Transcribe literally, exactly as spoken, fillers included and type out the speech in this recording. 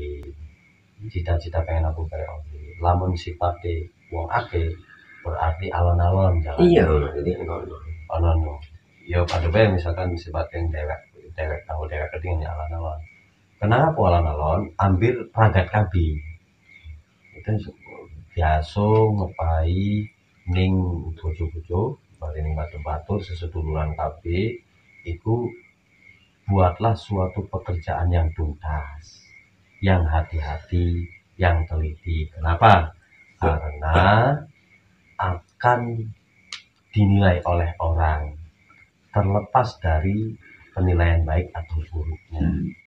Oke. Cita-cita pengen aku kayak oke. Lamun sifate wong akeh berarti alon-alon jangan. Iya, jadi ngono. Ono yo pada bae misalkan sifatnya dewek dewek tahu dewek ketingnya alon-alon. Kenapa alon-alon? Ambil ragat kabi. Itu biasa ngepai ning bojo-bojo bali ning batu-batu seseduluran kabeh iku buatlah suatu pekerjaan yang tuntas, yang hati-hati, yang teliti. Kenapa? Karena akan dinilai oleh orang terlepas dari penilaian baik atau buruknya.